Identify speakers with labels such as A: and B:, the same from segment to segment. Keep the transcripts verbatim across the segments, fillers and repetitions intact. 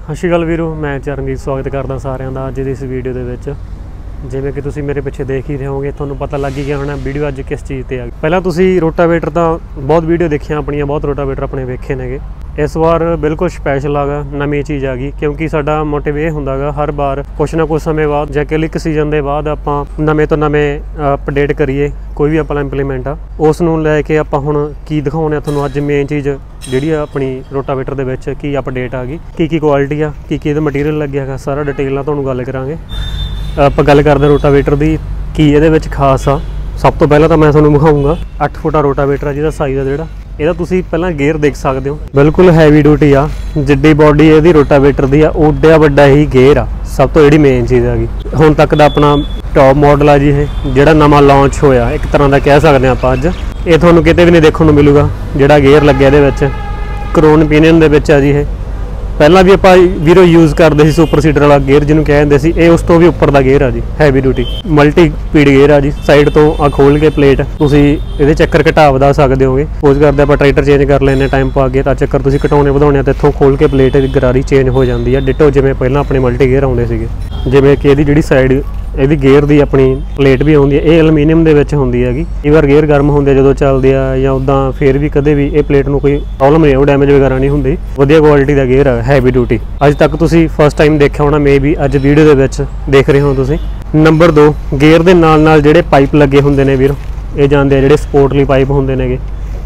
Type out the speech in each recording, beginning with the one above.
A: ਸਤਿ ਸ਼੍ਰੀ ਅਕਾਲ ਵੀਰੋ, मैं चरणजीत स्वागत करदा सारिਆਂ ਦਾ ਅੱਜ ਦੀ ਇਸ ਵੀਡੀਓ ਦੇ ਵਿੱਚ। ਜਿਵੇਂ कि ਤੁਸੀਂ ਮੇਰੇ ਪਿੱਛੇ देख ही रहे होगे, ਤੁਹਾਨੂੰ पता लग ही गया होना ਵੀਡੀਓ ਅੱਜ किस चीज़ ਤੇ ਆ। ਪਹਿਲਾਂ ਤੁਸੀਂ रोटावेटर ਤਾਂ बहुत ਵੀਡੀਓ ਦੇਖੀਆਂ ਆਪਣੀਆਂ, बहुत रोटावेटर ਆਪਣੇ ਵੇਖੇ ਨੇਗੇ। इस बार बिल्कुल स्पैशल आ गया नवीं चीज़ आ गई, क्योंकि साडा मोटिव ये हुंदा गा हर बार कुछ ना कुछ समय बाद ਜਾਂ ਕਿ ਇੱਕ सीजन ਦੇ ਬਾਅਦ ਆਪਾਂ ਨਵੇਂ ਤੋਂ ਨਵੇਂ अपडेट करिए कोई भी अपना इंप्लीमेंट आ उस नूं लैके आपां हुण की दिखाउने आ। तुहानूं अज मेन चीज़ जिहड़ी अपनी रोटावेटर दे विच की अपडेट आ गई, की की क्वालिटी आ, की की इहदा मटीरियल लग्गिआ गा, सारा डिटेल नाल तुहानूं गल करांगे। आपां गल करदे रोटावेटर दी की इहदे विच खास आ। सब तो पहला तो मैं तुहानूं विखाऊंगा अठ फुटा रोटावेटर आ जिहदा साइज़ आ जिहड़ा ਇਹਦਾ ਤੁਸੀਂ ਪਹਿਲਾਂ ਗੇਅਰ ਦੇਖ ਸਕਦੇ ਹੋ, ਬਿਲਕੁਲ ਹੈਵੀ ਡਿਊਟੀ ਆ। ਜਿੱਡੀ ਬੋਡੀ ਇਹਦੀ ਰੋਟਾਵੇਟਰ ਦੀ ਆ ਉੱਡਾ ਵੱਡਾ ਹੀ ਗੇਅਰ ਆ। ਸਭ ਤੋਂ ਜਿਹੜੀ ਮੇਨ ਚੀਜ਼ ਹੈਗੀ ਹੁਣ ਤੱਕ ਦਾ ਆਪਣਾ ਟੌਪ ਮਾਡਲ ਆ ਜੀ, ਇਹ ਜਿਹੜਾ ਨਵਾਂ ਲਾਂਚ ਹੋਇਆ ਇੱਕ ਤਰ੍ਹਾਂ ਦਾ ਕਹਿ ਸਕਦੇ ਆਪਾਂ ਅੱਜ। ਇਹ ਤੁਹਾਨੂੰ ਕਿਤੇ ਵੀ ਨਹੀਂ ਦੇਖਣ ਨੂੰ ਮਿਲੂਗਾ ਜਿਹੜਾ ਗੇਅਰ ਲੱਗਿਆ ਇਹਦੇ ਵਿੱਚ, ਕਰੋਨ ਪੀਨੀਅਨ ਦੇ ਵਿੱਚ ਆ ਜੀ। ਇਹ ਪਹਿਲਾਂ ਵੀ ਆਪਾਂ ਵੀਰੋ ਯੂਜ਼ ਕਰਦੇ ਸੀ ਸੁਪਰ ਸੀਡਰ ਵਾਲਾ ਗੇਅਰ ਜਿਹਨੂੰ ਕਹਿੰਦੇ ਸੀ, ਇਹ ਉਸ ਤੋਂ ਵੀ ਉੱਪਰ ਦਾ ਗੇਅਰ ਆ ਜੀ, heavy duty multi speed gear ਆ ਜੀ। ਸਾਈਡ ਤੋਂ ਆ ਖੋਲ ਕੇ ਪਲੇਟ ਤੁਸੀਂ ਇਹਦੇ ਚੱਕਰ ਘਟਾ ਵਧਾ ਸਕਦੇ ਹੋਗੇ। ਪੋਜ਼ ਕਰਦੇ ਆਪਾਂ ਟਰੈਕਟਰ ਚੇਂਜ ਕਰ ਲੈਂਦੇ ਟਾਈਮ ਪਾ ਕੇ, ਤਾਂ ਚੱਕਰ ਤੁਸੀਂ ਘਟਾਉਣੇ ਵਧਾਉਣੇ ਤਾਂ ਇੱਥੋਂ ਖੋਲ ਕੇ ਪਲੇਟ ਦੀ ਗਰਾਰੀ ਚੇਂਜ ਹੋ ਜਾਂਦੀ ਆ, ਡਿਟੋ ਜਿਵੇਂ ਪਹਿਲਾਂ ਆਪਣੇ ਮਲਟੀ ਗੇਅਰ ਆਉਂਦੇ ਸੀਗੇ। ਜਿਵੇਂ ਕਿ ਇਹਦੀ ਜਿਹੜੀ ਸਾਈਡ ਇਹਦੀ ਗੇਅਰ ਦੀ ਆਪਣੀ ਪਲੇਟ ਵੀ ਆਉਂਦੀ ਹੈ, ਇਹ ਐਲੂਮੀਨੀਅਮ ਦੇ ਵਿੱਚ ਹੁੰਦੀ ਹੈਗੀ। ਕਈ ਵਾਰ ਗੇਅਰ ਗਰਮ ਹੁੰਦੇ ਜਦੋਂ ਚੱਲਦੇ ਆ ਜਾਂ ਉੱਦਾਂ ਫਿਰ ਵੀ ਕਦੇ ਵੀ ਇਹ ਪਲੇਟ ਨੂੰ ਕੋਈ ਪ੍ਰੋਬਲਮ ਨਹੀਂ, ਉਹ ਡੈਮੇਜ ਵਗੈਰਾ ਨਹੀਂ ਹੁੰਦੀ। ਵਧੀਆ ਕੁਆਲਿਟੀ ਦਾ ਗੇਅਰ ਹੈ, ਹੈਵੀ ਡਿਊਟੀ। ਅੱਜ ਤੱਕ ਤੁਸੀਂ ਫਸਟ ਟਾਈਮ ਦੇਖਿਆ ਹੋਣਾ ਮੇ ਵੀ, ਅੱਜ ਵੀਡੀਓ ਦੇ ਵਿੱਚ ਦੇਖ ਰਹੇ ਹੋ ਤੁਸੀਂ। ਨੰਬਰ ਦੋ, ਗੇਅਰ ਦੇ ਨਾਲ ਨਾਲ ਜਿਹੜੇ ਪਾਈਪ ਲੱਗੇ ਹੁੰਦੇ ਨੇ ਵੀਰ, ਇਹ ਜਾਂਦੇ ਆ ਜਿਹੜੇ ਸਪੋਰਟਲੀ ਪਾਈਪ ਹੁੰਦੇ ਨੇਗੇ।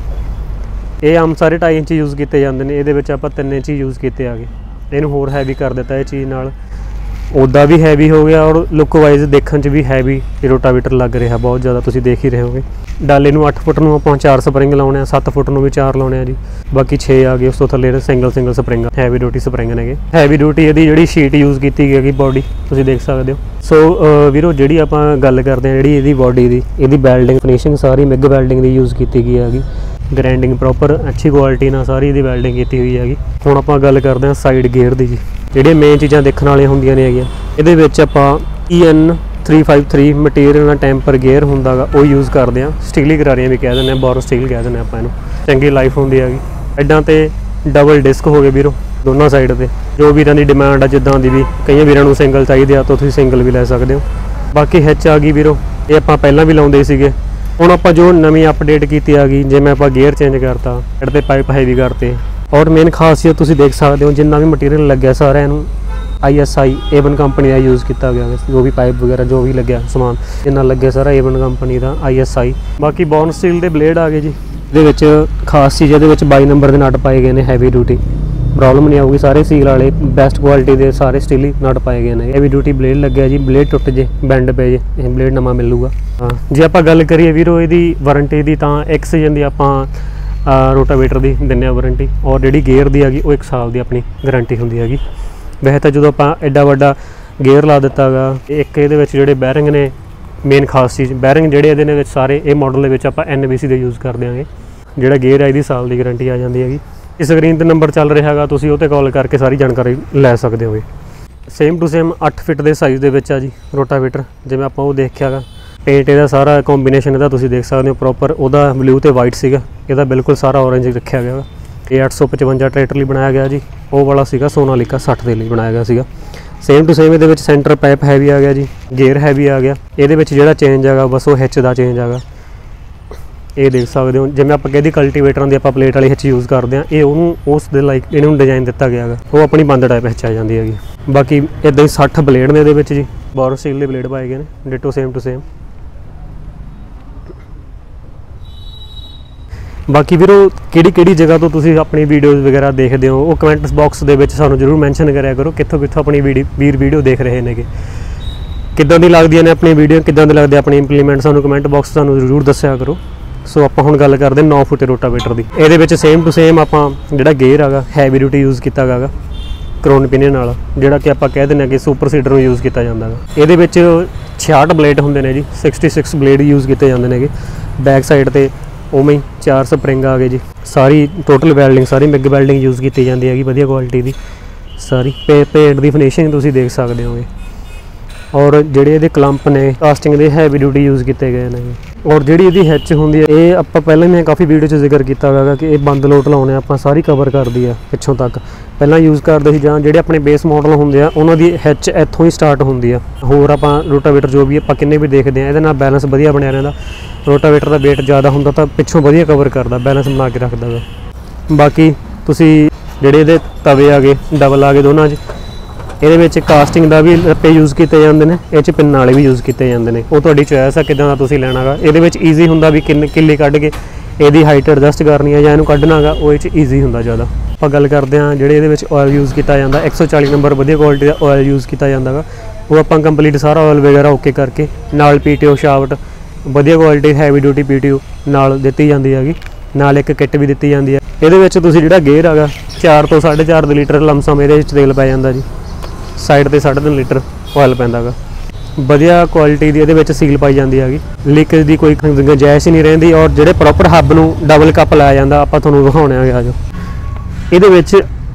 A: ਇਹ ਆਮ ਸਾਰੇ ਢਾਈ ਇੰਚ ਯੂਜ਼ ਕੀਤੇ ਜਾਂਦੇ ਨੇ, ਇਹਦੇ ਵਿੱਚ ਆਪਾਂ ਤਿੰਨ ਇੰਚ ਯੂਜ਼ ਕੀਤੇ ਆਗੇ। ਇਹਨੂੰ ਹੋਰ ਹੈਵੀ ਕਰ ਦਿੱਤਾ ਇਹ ਚੀਜ਼ ਨਾਲ, ਉੱਦਾਂ ਵੀ हैवी हो गया और लुक वाइज देखने भी हैवी रोटावेटर लग रहा बहुत ज़्यादा। तुसीं देख ही रहे होगे। डाले नूं अठ फुट नूं आपां चार स्प्रिंग लाउणे, सत्त फुट नूं भी चार लाउणे जी, बाकी छे आ गए। उस तो थल्ले single single spring heavy duty spring ने। हैवी ड्यूटी इहदी जिहड़ी शीट यूज़ की गई बॉडी तुसीं देख सकते हो। सो वीरो जिहड़ी आपां गल करदे हां जिहड़ी इहदी बॉडी दी, इहदी वैल्डिंग फिनिशिंग सारी मिग वैल्डिंग दी यूज़ की गई हैगी। ग्राइंडिंग प्रॉपर अच्छी क्वालिटी नाल सारी इहदी वैल्डिंग की हुई हैगी। हुण आपां गल करदे हां साइड गेयर दी जी, ਜਿਹੜੀਆਂ ਮੇਨ ਚੀਜ਼ਾਂ ਦੇਖਣ ਵਾਲੀਆਂ ਹੁੰਦੀਆਂ ਨੇ ਹੈਗੀਆਂ। ਇਹਦੇ ਵਿੱਚ ਆਪਾਂ E N three five three material ਨਾਲ ਟੈਂਪਰ ਗੇਅਰ ਹੁੰਦਾ ਗਾ, ਉਹ ਯੂਜ਼ ਕਰਦੇ ਹਾਂ। ਸਟੀਲੀ ਗਰਾਰੀਆਂ ਵੀ ਕਹਿ ਦਿੰਦੇ ਹਾਂ, ਬੋਰੋ ਸਟੀਲ ਕਹਿ ਦਿੰਦੇ ਆਪਾਂ ਇਹਨੂੰ। ਚੰਗੀ ਲਾਈਫ ਹੁੰਦੀ ਹੈਗੀ। ਇੱਦਾਂ ਤੇ ਡਬਲ ਡਿਸਕ ਹੋ ਗਏ ਵੀਰੋ ਦੋਨਾਂ ਸਾਈਡ 'ਤੇ, ਜੋ ਵੀਰਾਂ ਦੀ ਡਿਮਾਂਡ ਆ ਜਿੱਦਾਂ ਦੀ ਵੀ। ਕਈਆਂ ਵੀਰਾਂ ਨੂੰ ਸਿੰਗਲ ਚਾਹੀਦੇ ਆ ਤਾਂ ਤੁਸੀਂ ਸਿੰਗਲ ਵੀ ਲੈ ਸਕਦੇ ਹੋ। ਬਾਕੀ ਹਿੱਚ ਆ ਗਈ ਵੀਰੋ, ਇਹ ਆਪਾਂ ਪਹਿਲਾਂ ਵੀ ਲਾਉਂਦੇ ਸੀਗੇ। ਹੁਣ ਆਪਾਂ ਜੋ ਨਵੀਂ ਅਪਡੇਟ ਕੀਤੀ ਆ ਗਈ, ਜਿਵੇਂ ਆਪਾਂ ਗੇਅਰ ਚੇਂਜ ਕਰਤਾ, ਸਾਈਡ 'ਤੇ ਪਾਈਪ ਹੈਵੀ ਕਰਤੇ। और मेन खासियत तुसीं देख सकते हो जिन्ना भी मटीरियल लग्या सारा इनू I S I A one company का यूज़ किया गया। जो भी पाइप वगैरह जो भी लग्या समान जिन्ना लग्या सारा ए वन कंपनी का आई एस आई। बाकी बॉर्न स्टील के ब्लेड आ गए जी। ये खास चीज़ ये बाई नंबर के नट पाए गए हैं, हैवी ड्यूटी प्रॉब्लम नहीं आऊगी। सारे सील वाले बेस्ट क्वालिटी के सारे स्टीली नट पाए गए हैं। हैवी ड्यूटी ब्लेड लग्या जी, ब्लेड टुट जे बैंड पे जे ब्लेड नवा मिलूगा। हाँ जे आप गल करिए वीरो इहदी वारंटी की, तो एक सीजन की आपां रोटावेटर की दिंदे आ वारंटी, और जिहड़ी गेयर की हैगी वो एक साल की अपनी गारंटी होंदी हैगी। वैसे तो जो आपां एडा वड्डा गेयर ला दिता गा, एक इहदे विच जिहड़े बैरिंग ने मेन खास चीज़ बैरिंग जिहड़े इहदे विच सारे ये मॉडल दे विच आपां एन बी सी दे यूज़ कर देंगे। जिहड़ा गेयर है इहदी साल की गारंटी आ जाती हैगी। इस स्क्रीन ते नंबर चल रहा है, तुसीं उह ते कॉल करके सारी जानकारी लै सकते हो। सेम टू सेम अठ फिट के साइज़ दे विच आ जी रोटावेटर, जिवें आपां वो देखिया गा। पेंट ਇਹਦਾ ਸਾਰਾ कॉम्बीनेशन ਇਹਦਾ ਤੁਸੀਂ देख सकते हो प्रॉपर, ਉਹਦਾ ब्लू ਤੇ वाइट ਸੀਗਾ, ਇਹਦਾ बिल्कुल सारा ऑरेंज रखा गया। ਇਹ ਅੱਠ ਸੌ ਪਚਵੰਜਾ ट्रैक्टर ਲਈ बनाया गया जी, ਉਹ वाला ਸੀਗਾ सोनालिका साठ ਦੇ ਲਈ बनाया गया ਸੀਗਾ। सेम टू सेम ਇਹਦੇ ਵਿੱਚ सेंटर पाइप हैवी आ गया जी, गेयर हैवी आ गया। ਇਹਦੇ ਵਿੱਚ ਜਿਹੜਾ ਚੇਂਜ ਹੈਗਾ बस ਉਹ हिच ਦਾ चेंज ਹੈਗਾ। ਇਹ देख सकते हो जिवें ਆਪਾਂ कहदी कल्टीवेटरां ਦੀ ਆਪਾਂ ਪਲੇਟ ਵਾਲੀ हिच यूज़ करते हैं, ਇਹ ਉਹਨੂੰ ਉਸ ਦੇ ਲਾਈਕ ਇਹਨੂੰ डिजाइन ਦਿੱਤਾ ਗਿਆ ਹੈਗਾ, ਉਹ ਆਪਣੀ ਬੰਦ टाइप हिच आ ਜਾਂਦੀ ਹੈਗੀ। बाकी ਇੱਦਾਂ ਹੀ ਸੱਠ ਬਲੇਡ ਨੇ ਇਹਦੇ ਵਿੱਚ ਜੀ, ਬੋਰੋ ਸਟੀਲ ਦੇ ਬਲੇਡ ਪਾਏ ਗਏ ਨੇ, ਡਿਟੋ सेम टू सेम। बाकी वीरो किहड़ी किहड़ी जगह तो तुसीं अपनी वीडियोज़ वगैरह देखते हो, वो कमेंट्स बॉक्स दे विच सानूं जरूर मैंशन करिया करो, कित्थों कित्थों अपनी वीडियो वीर वीडियो देख रहे हैं, किद्दां दी लगदियां ने अपनी वीडियो, किद्दां दे लगदे अपने इंप्लीमेंट, सानूं कमेंट बॉक्स सानूं जरूर दस्सिया करो। सो आपां हुण गल करदे नौ फुट रोटावेटर दी। इहदे विच सेम टू सेम आपां जिहड़ा गेयर हैगा हैवी ड्यूटी यूज़ कीता गया क्रोन पिनियन वाला, जिहड़ा कि आपां कह दिंदे कि सुपर सीडर नूं यूज़ किया जांदा है। इहदे विच छियासठ ब्लेड हुंदे ने जी, सिक्सटी सिक्स ब्लेड यूज़ किए जाते हैं। बैक साइड ते उवें ही चार स्प्रिंग आ गए जी। सारी टोटल वैल्डिंग सारी मिग वैल्डिंग यूज़ की जाती है, वधिया क्वालिटी की सारी। पे पेंट की फिनिशिंग तुसीं देख सकते हो। और जिहड़े इहदे क्लंप ने कास्टिंग दे हैवी ड्यूटी यूज़ किए गए हैं। और ਜਿਹੜੀ ਇਹਦੀ ਹਿੱਚ ਹੁੰਦੀ ਹੈ ਇਹ ਆਪਾਂ ਪਹਿਲਾਂ ਮੈਂ ਕਾਫੀ ਵੀਡੀਓ 'ਚ ਜ਼ਿਕਰ ਕੀਤਾ ਹੋਇਆ ਕਿ ਇਹ ਬੰਦ ਲੋਟ ਲਾਉਣੇ ਆਪਾਂ ਸਾਰੀ ਕਵਰ ਕਰਦੀ ਆ ਪਿੱਛੋਂ ਤੱਕ। ਪਹਿਲਾਂ ਯੂਜ਼ ਕਰਦੇ ਸੀ ਜਾਂ ਜਿਹੜੇ ਆਪਣੇ ਬੇਸ ਮਾਡਲ ਹੁੰਦੇ ਆ ਉਹਨਾਂ ਦੀ ਹਿੱਚ ਇੱਥੋਂ ਹੀ ਸਟਾਰਟ ਹੁੰਦੀ ਆ। ਹੋਰ ਆਪਾਂ ਰੋਟਾਵੇਟਰ ਜੋ ਵੀ ਆਪਾਂ ਕਿੰਨੇ ਵੀ ਦੇਖਦੇ ਆ ਇਹਦੇ ਨਾਲ ਬੈਲੈਂਸ ਵਧੀਆ ਬਣਿਆ ਰਹਿੰਦਾ। ਰੋਟਾਵੇਟਰ ਦਾ weight ਜ਼ਿਆਦਾ ਹੁੰਦਾ ਤਾਂ ਪਿੱਛੋਂ ਵਧੀਆ ਕਵਰ ਕਰਦਾ, ਬੈਲੈਂਸ ਬਣਾ ਕੇ ਰੱਖਦਾ ਵਾ। ਬਾਕੀ ਤੁਸੀਂ ਜਿਹੜੇ ਇਹਦੇ ਤਵੇ ਆ ਗਏ ਡਬਲ ਆ ਗਏ ਦੋਨਾਂ 'ਚ, ਇਹਦੇ ਵਿੱਚ ਕਾਸਟਿੰਗ ਦਾ ਵੀ ਰੱਪੇ ਯੂਜ਼ ਕੀਤੇ ਜਾਂਦੇ ਨੇ, ਇਹ 'ਚ ਪਿੰਨ ਵਾਲੇ ਵੀ ਯੂਜ਼ ਕੀਤੇ ਜਾਂਦੇ ਨੇ। ਉਹ ਤੁਹਾਡੀ ਚੋਇਸ ਆ ਕਿੱਦਾਂ ਦਾ ਤੁਸੀਂ ਲੈਣਾ ਗਾ। ਇਹਦੇ ਵਿੱਚ ਈਜ਼ੀ ਹੁੰਦਾ ਵੀ ਕਿੰਨੇ ਕਿੱਲੇ ਕੱਢ ਕੇ ਇਹਦੀ ਹਾਈਟ ਐਡਜਸਟ ਕਰਨੀ ਹੈ ਜਾਂ ਇਹਨੂੰ ਕੱਢਣਾ ਗਾ, ਉਹ ਇਹ 'ਚ ਈਜ਼ੀ ਹੁੰਦਾ ਜ਼ਿਆਦਾ। ਆਪਾਂ ਗੱਲ ਕਰਦੇ ਹਾਂ ਜਿਹੜੇ ਇਹਦੇ ਵਿੱਚ ਆਇਲ ਯੂਜ਼ ਕੀਤਾ ਜਾਂਦਾ, ਇੱਕ ਸੌ ਚਾਲੀ ਨੰਬਰ ਵਧੀਆ ਕੁਆਲਿਟੀ ਦਾ ਆਇਲ ਯੂਜ਼ ਕੀਤਾ ਜਾਂਦਾ ਗਾ। ਉਹ ਆਪਾਂ ਕੰਪਲੀਟ ਸਾਰਾ ਆਇਲ ਵਗੈਰਾ ਓਕੇ ਕਰਕੇ ਨਾਲ ਪੀ ਟੀ ਓ ਸ਼ਾਫਟ ਵਧੀਆ quality heavy duty P T O ਨਾਲ ਦਿੱਤੀ ਜਾਂਦੀ ਹੈਗੀ, ਨਾਲ ਇੱਕ ਕਿੱਟ ਵੀ ਦਿੱਤੀ ਜਾਂਦੀ ਹੈ। ਇਹਦੇ ਵਿੱਚ ਤੁਸੀਂ ਜਿਹੜਾ ਗੇਅਰ ਹੈਗਾ ਚਾਰ ਤੋਂ ਸਾਢੇ ਚਾਰ ਦੇ ਲੀਟਰ ਲਮਸਮ ਇਹਦੇ ਵਿੱਚ ਤੇਲ ਪੈ ਜਾਂਦਾ ਜੀ। ਸਾਈਡ ਤੇ ਸਾਢੇ ਤਿੰਨ ਲੀਟਰ ਆਇਲ ਪੈਂਦਾ ਗਾ। ਵਧੀਆ ਕੁਆਲਿਟੀ ਦੀ ਇਹਦੇ ਵਿੱਚ ਸੀਲ ਪਾਈ ਜਾਂਦੀ ਹੈਗੀ, ਲੀਕੇਜ ਦੀ ਕੋਈ ਗੁੰਜਾਇਸ਼ ਹੀ ਨਹੀਂ ਰਹਿੰਦੀ। ਔਰ ਜਿਹੜੇ ਪ੍ਰੋਪਰ ਹੱਬ ਨੂੰ ਡਬਲ ਕੱਪ ਲਾਇਆ ਜਾਂਦਾ ਆਪਾਂ ਤੁਹਾਨੂੰ ਵਿਖਾਉਣੇ ਆ ਆ ਜੋ ਇਹਦੇ ਵਿੱਚ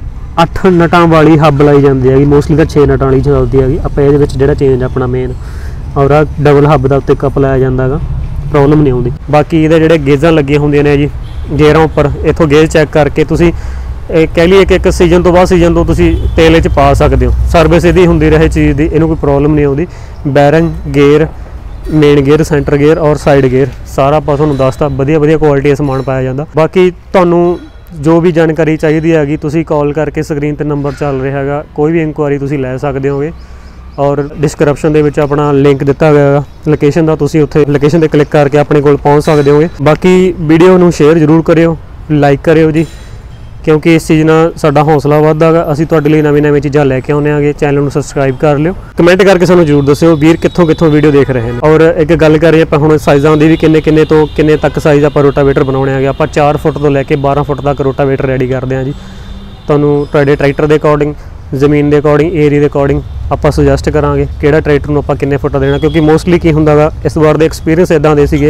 A: ਅੱਠ ਨਟਾਂ ਵਾਲੀ ਹੱਬ ਲਾਈ ਜਾਂਦੀ ਹੈਗੀ, ਮੋਸਟਲੀ ਤਾਂ ਛੇ ਨਟਾਂ ਵਾਲੀ ਚੱਲਦੀ ਹੈਗੀ। ਆਪਾਂ ਇਹਦੇ ਵਿੱਚ ਜਿਹੜਾ ਚੇਂਜ ਆਪਣਾ ਮੇਨ ਔਰ ਆ ਡਬਲ ਹੱਬ ਦਾ ਉੱਤੇ ਕੱਪ ਲਾਇਆ ਜਾਂਦਾ ਗਾ, ਪ੍ਰੋਬਲਮ ਨਹੀਂ ਆਉਂਦੀ। ਬਾਕੀ ਇਹਦੇ ਜਿਹੜੇ ਗੇਜ਼ਾਂ ਲੱਗੀਆਂ ਹੁੰਦੀਆਂ ਨੇ ਜੀ ਗੇਅਰਾਂ ਉੱਪਰ, ਇੱਥੋਂ ਗੇਜ ਚੈੱਕ ਕਰਕੇ ਤੁਸੀਂ ਇਹ ਕਹਿ ਲਈਏ ਕਿ ਇੱਕ ਸੀਜ਼ਨ ਤੋਂ ਬਾਅਦ ਸੀਜ਼ਨ ਤੋਂ ਤੁਸੀਂ ਤੇਲ 'ਚ ਪਾ ਸਕਦੇ ਹੋ। ਸਰਵਿਸ ਇਹਦੀ ਹੁੰਦੀ ਰਹੇ ਚੀਜ਼ ਦੀ, ਇਹਨੂੰ ਕੋਈ ਪ੍ਰੋਬਲਮ ਨਹੀਂ ਆਉਂਦੀ। Bearing, gear, main gear, centre gear ਔਰ ਸਾਈਡ ਗੇਅਰ ਸਾਰਾ ਆਪਾਂ ਤੁਹਾਨੂੰ ਦੱਸਤਾ। ਵਧੀਆ ਵਧੀਆ ਕੁਆਲਿਟੀ ਦਾ ਸਮਾਨ ਪਾਇਆ ਜਾਂਦਾ। ਬਾਕੀ ਤੁਹਾਨੂੰ ਜੋ ਵੀ ਜਾਣਕਾਰੀ ਚਾਹੀਦੀ ਹੈਗੀ ਤੁਸੀਂ ਕਾਲ ਕਰਕੇ ਸਕਰੀਨ 'ਤੇ ਨੰਬਰ ਚੱਲ ਰਿਹਾ ਹੈਗਾ, ਕੋਈ ਵੀ ਇਨਕੁਆਇਰੀ ਤੁਸੀਂ ਲੈ ਸਕਦੇ ਹੋਗੇ। ਔਰ ਡਿਸਕ੍ਰਿਪਸ਼ਨ ਦੇ ਵਿੱਚ ਆਪਣਾ ਲਿੰਕ ਦਿੱਤਾ ਗਿਆ ਹੈਗਾ ਲੋਕੇਸ਼ਨ ਦਾ, ਤੁਸੀਂ ਉੱਥੇ ਲੋਕੇਸ਼ਨ 'ਤੇ ਕਲਿੱਕ ਕਰਕੇ ਆਪਣੇ ਕੋਲ ਪਹੁੰਚ ਸਕਦੇ ਹੋਗੇ। ਬਾਕੀ ਵੀਡੀਓ ਨੂੰ ਸ਼ੇਅਰ ਜ਼ਰੂਰ ਕਰਿਓ, ਲਾਈਕ ਕਰਿਓ ਜੀ, ਕਿਉਂਕਿ ਇਸ ਚੀਜ਼ ਨਾਲ ਸਾਡਾ ਹੌਸਲਾ ਵੱਧਦਾ ਗਾ। ਅਸੀਂ ਤੁਹਾਡੇ ਲਈ ਨਵੀਂ ਨਵੀਂ ਚੀਜ਼ਾਂ ਲੈ ਕੇ ਆਉਂਦੇ ਆਂਗੇ। ਚੈਨਲ ਨੂੰ ਸਬਸਕ੍ਰਾਈਬ ਕਰ ਲਿਓ, ਕਮੈਂਟ ਕਰਕੇ ਸਾਨੂੰ ਜ਼ਰੂਰ ਦੱਸਿਓ ਵੀਰ ਕਿੱਥੋਂ ਕਿੱਥੋਂ ਵੀਡੀਓ ਦੇਖ ਰਹੇ ਨੇ। ਔਰ ਇੱਕ ਗੱਲ ਕਰੀਏ ਆਪਾਂ ਹੁਣ ਸਾਈਜ਼ਾਂ ਦੀ ਵੀ, ਕਿੰਨੇ ਕਿੰਨੇ ਤੋਂ ਕਿੰਨੇ ਤੱਕ ਸਾਈਜ਼ ਆਪਾਂ ਰੋਟਾਵੇਟਰ ਬਣਾਉਣੇ ਆਗੇ। ਆਪਾਂ ਚਾਰ ਫੁੱਟ ਤੋਂ ਲੈ ਕੇ ਬਾਰਾਂ ਫੁੱਟ ਤੱਕ ਰੋਟਾਵੇਟਰ ਰੈਡੀ ਕਰਦੇ ਹਾਂ ਜੀ। ਤੁਹਾਨੂੰ ਤੁਹਾਡੇ ਟਰੈਕਟਰ ਦੇ ਅਕੋਰਡਿੰਗ, ਜ਼ਮੀਨ ਦੇ ਅਕੋਰਡਿੰਗ, ਏਰੀਆ ਦੇ ਅਕੋਰਡਿੰਗ ਆਪਾਂ ਸੁਜੈਸਟ ਕਰਾਂਗੇ ਕਿਹੜਾ ਟਰੈਕਟਰ ਨੂੰ ਆਪਾਂ ਕਿੰਨੇ ਫੁੱਟ ਦੇਣਾ। ਕਿਉਂਕਿ ਮੋਸਟਲੀ ਕੀ ਹੁੰਦਾ ਗਾ ਇਸ ਵਾਰ ਦੇ ਐਕਸਪੀਰੀਅੰਸ ਇੱਦਾਂ ਦੇ ਸੀਗੇ,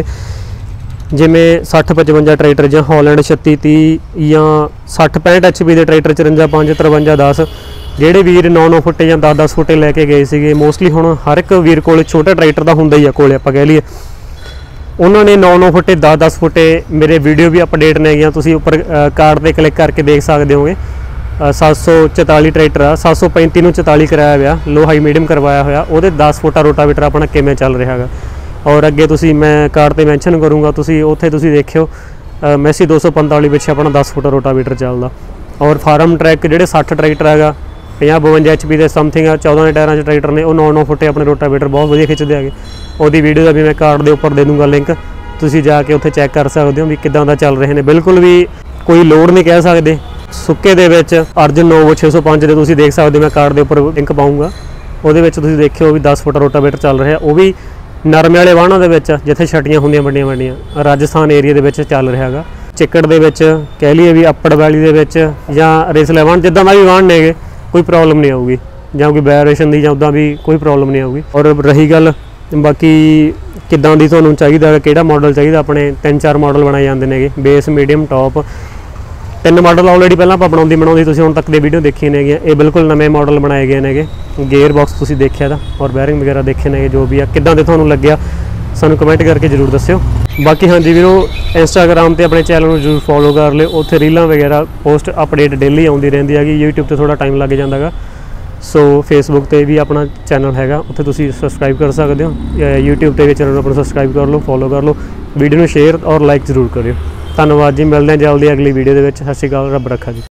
A: ਜਿਵੇਂ ਸੱਠ ਪਚਵੰਜਾ ਟਰੈਕਟਰ ਜਾਂ ਹੌਲੈਂਡ ਛੱਤੀ ਤੀਹ ਜਾਂ ਸੱਠ ਪੈਂਹਠ ਐਚ ਪੀ ਦੇ ਟਰੈਕਟਰ ਚੁਰੰਜਾ ਪੰਜ ਤਰਵੰਜਾ ਦਸ ਜਿਹੜੇ ਵੀਰ ਨੌ ਨੌ ਫੁੱਟੇ ਜਾਂ ਦਸ ਦਸ ਫੁੱਟੇ ਲੈ ਕੇ ਗਏ ਸੀਗੇ। ਮੋਸਟਲੀ ਹੁਣ ਹਰ ਇੱਕ ਵੀਰ ਕੋਲ ਛੋਟਾ ਟਰੈਕਟਰ ਦਾ ਹੁੰਦਾ ਹੀ ਆ ਕੋਲੇ, ਆਪਾਂ ਕਹਿ ਲਈਏ ਉਹਨਾਂ ਨੇ ਨੌ ਨੌ ਫੁੱਟੇ ਦਸ ਦਸ ਫੁੱਟੇ ਮੇਰੇ ਵੀਡੀਓ ਵੀ ਅਪਡੇਟ ਨੇ ਹੈਗੀਆਂ, ਤੁਸੀਂ ਉੱਪਰ ਕਾਰਡ 'ਤੇ ਕਲਿੱਕ ਕਰਕੇ ਦੇਖ ਸਕਦੇ ਹੋਗੇ। ਸੱਤ ਸੌ ਚੁਤਾਲੀ ਟਰੈਕਟਰ ਆ, ਸੱਤ ਸੌ ਪੈਂਤੀ ਨੂੰ ਚੁਤਾਲੀ ਕਰਾਇਆ ਹੋਇਆ, ਲੋ ਹਾਈ ਮੀਡੀਅਮ ਕਰਵਾਇਆ ਹੋਇਆ, ਉਹਦੇ ਦਸ ਫੁੱਟਾ ਰੋਟਾਵੇਟਰ ਆਪਣਾ ਕਿਵੇਂ ਚੱਲ ਰਿਹਾ ਹੈਗਾ। ਔਰ ਅੱਗੇ ਤੁਸੀਂ ਮੈਂ ਕਾਰਡ 'ਤੇ ਮੈਂਸ਼ਨ ਕਰੂੰਗਾ, ਤੁਸੀਂ ਉੱਥੇ ਤੁਸੀਂ ਦੇਖਿਓ ਮੈਸੀ ਦੋ ਸੌ ਪੰਤਾਲੀ ਵਿੱਚ ਆਪਣਾ ਦਸ ਫੁੱਟਾ ਰੋਟਾਵੇਟਰ ਚੱਲਦਾ। ਔਰ ਫਾਰਮ ਟਰੈਕ ਜਿਹੜੇ ਸੱਠ ਟਰੈਕਟਰ ਹੈਗਾ ਪੰਜਾਹ ਬਵੰਜਾ ਐਚ ਪੀ ਦੇ ਸਮਥਿੰਗ ਆ, ਚੌਦਾਂ ਦੇ ਟਾਇਰਾਂ 'ਚ ਟਰੈਕਟਰ ਨੇ, ਉਹ ਨੌ ਨੌ ਫੁੱਟੇ ਆਪਣੇ ਰੋਟਾਵੇਟਰ ਬਹੁਤ ਵਧੀਆ ਖਿੱਚਦੇ ਹੈਗੇ। ਉਹਦੀ ਵੀਡੀਓ ਦਾ ਵੀ ਮੈਂ ਕਾਰਡ ਦੇ ਉੱਪਰ ਦੇ ਦੂੰਗਾ ਲਿੰਕ, ਤੁਸੀਂ ਜਾ ਕੇ ਉੱਥੇ ਚੈੱਕ ਕਰ ਸਕਦੇ ਹੋ ਵੀ ਕਿੱਦਾਂ ਦਾ ਚੱਲ ਰਹੇ ਨੇ। ਬਿਲਕੁਲ ਵੀ ਕੋਈ ਲੋਡ ਨਹੀਂ ਕਹਿ ਸਕਦੇ। ਸੁੱਕੇ ਦੇ ਵਿੱਚ ਅਰਜਨ ਨੋਵੋ ਛੇ ਸੌ ਪੰਜ ਦੇ ਤੁਸੀਂ ਦੇਖ ਸਕਦੇ ਹੋ, ਮੈਂ ਕਾਰਡ ਦੇ ਉੱਪਰ ਲਿੰਕ ਪਾਊਂਗਾ, ਉਹਦੇ ਵਿੱਚ ਤੁਸੀਂ ਦੇਖਿਓ ਵੀ ਦਸ ਫੁੱਟ ਰੋਟਾਵੇਟਰ ਚੱਲ ਰਿਹਾ। ਉਹ ਵੀ ਨਰਮੇ ਵਾਲੇ ਵਾਹਣਾਂ ਦੇ ਵਿੱਚ ਜਿੱਥੇ ਛਟੀਆਂ ਹੁੰਦੀਆਂ ਵੱਡੀਆਂ ਵੱਡੀਆਂ ਰਾਜਸਥਾਨ ਏਰੀਆ ਦੇ ਵਿੱਚ ਚੱਲ ਰਿਹਾ ਹੈਗਾ। ਚਿੱਕੜ ਦੇ ਵਿੱਚ ਕਹਿ ਲਈਏ ਵੀ ਅੱਪੜ ਵੈਲੀ ਦੇ ਵਿੱਚ ਜਾਂ ਰੇਸਲੇ ਵਾਹਣ ਜਿੱਦਾਂ ਦਾ ਵੀ ਵਾਹਣ ਨੇਗੇ ਕੋਈ ਪ੍ਰੋਬਲਮ ਨਹੀਂ ਆਊਗੀ, ਜਾਂ ਕੋਈ ਵਾਇਬ੍ਰੇਸ਼ਨ ਦੀ ਜਾਂ ਉੱਦਾਂ ਵੀ ਕੋਈ ਪ੍ਰੋਬਲਮ ਨਹੀਂ ਆਊਗੀ। ਔਰ ਰਹੀ ਗੱਲ ਬਾਕੀ ਕਿੱਦਾਂ ਦੀ ਤੁਹਾਨੂੰ ਚਾਹੀਦਾ, ਕਿਹੜਾ ਮਾਡਲ ਚਾਹੀਦਾ, ਆਪਣੇ ਤਿੰਨ ਚਾਰ ਮਾਡਲ ਬਣਾਏ ਜਾਂਦੇ ਨੇਗੇ, ਬੇਸ, ਮੀਡੀਅਮ, ਟੌਪ, ਤਿੰਨ ਮਾਡਲ ਆਲਰੇਡੀ ਪਹਿਲਾਂ ਆਪਾਂ ਬਣਾਉਂਦੀ ਬਣਾਉਂਦੀ ਤੁਸੀਂ ਹੁਣ ਤੱਕ ਦੇ ਵੀਡੀਓ ਦੇਖੀਆਂ ਨੇਗੀਆਂ। ਇਹ ਬਿਲਕੁਲ ਨਵੇਂ ਮਾਡਲ ਬਣਾਏ ਗਏ ਨੇਗੇ। ਗੇਅਰ ਬਾਕਸ ਤੁਸੀਂ ਦੇਖਿਆ ਦਾ ਔਰ ਬੈਰਿੰਗ ਵਗੈਰਾ ਦੇਖੇ ਨੇਗੇ, ਜੋ ਵੀ ਆ ਕਿੱਦਾਂ ਦੇ ਤੁਹਾਨੂੰ ਲੱਗਿਆ ਸਾਨੂੰ ਕਮੈਂਟ ਕਰਕੇ ਜ਼ਰੂਰ ਦੱਸਿਓ। ਬਾਕੀ ਹਾਂਜੀ ਵੀਰੋ ਇੰਸਟਾਗ੍ਰਾਮ 'ਤੇ ਆਪਣੇ ਚੈਨਲ ਨੂੰ ਜ਼ਰੂਰ ਫੋਲੋ ਕਰ ਲਿਓ, ਉੱਥੇ ਰੀਲਾਂ ਵਗੈਰਾ ਪੋਸਟ ਅਪਡੇਟ ਡੇਲੀ ਆਉਂਦੀ ਰਹਿੰਦੀ ਹੈਗੀ। ਯੂਟਿਊਬ 'ਤੇ ਥੋੜ੍ਹਾ ਟਾਈਮ ਲੱਗ ਜਾਂਦਾ ਗਾ, ਸੋ ਫੇਸਬੁੱਕ 'ਤੇ ਵੀ ਆਪਣਾ ਚੈਨਲ ਹੈਗਾ, ਉੱਥੇ ਤੁਸੀਂ ਸਬਸਕ੍ਰਾਈਬ ਕਰ ਸਕਦੇ ਹੋ। ਯੂਟਿਊਬ 'ਤੇ ਵੀ ਚੈਨਲ ਨੂੰ ਆਪਣਾ ਸਬਸਕ੍ਰਾਈਬ ਕਰ ਲਓ, ਫੋਲੋ ਕਰ ਲਓ, ਵੀਡੀਓ ਨੂੰ ਸ਼ੇਅਰ ਔਰ ਲਾਈਕ ਜ਼ਰੂਰ ਕਰਿਓ। ਧੰਨਵਾਦ ਜੀ, ਮਿਲਦੇ ਹਾਂ ਜਲਦੀ ਅਗਲੀ ਵੀਡੀਓ ਦੇ ਵਿੱਚ। ਸਤਿ ਸ਼੍ਰੀ ਅਕਾਲ, ਰੱਬ ਰੱਖਾ ਜੀ।